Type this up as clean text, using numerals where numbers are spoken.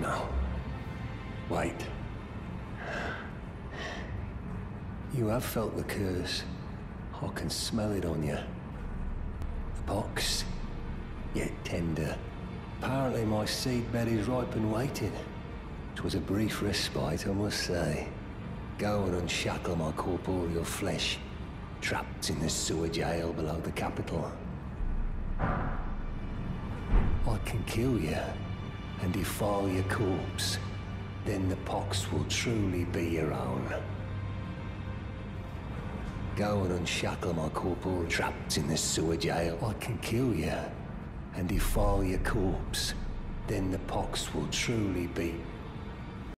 No. Wait. You have felt the curse. I can smell it on you. The pox, yet tender. Apparently my seedbed is ripe and waiting. 'Twas a brief respite, I must say. Go and unshackle my corporeal flesh, trapped in the sewer jail below the capital. I can kill you and defile your corpse. Then the pox will truly be your own. Go and unshackle my corporeal trapped in the sewer jail. I can kill you and defile your corpse. Then the pox will truly be